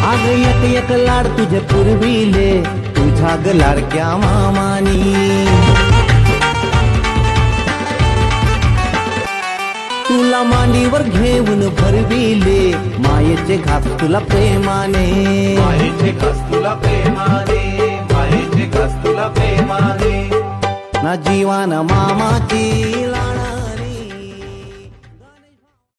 आग एक एक लाड तुझे पुरविले तुझ्या ग लाडक्या मामानी. तुला मांडीवर घेऊन भरविले मायेचे घास तुला प्रेमाने. मायेचे घास तुला प्रेमाने, मायेचे घास तुला प्रेमाने. ना जीवान मामाची लाड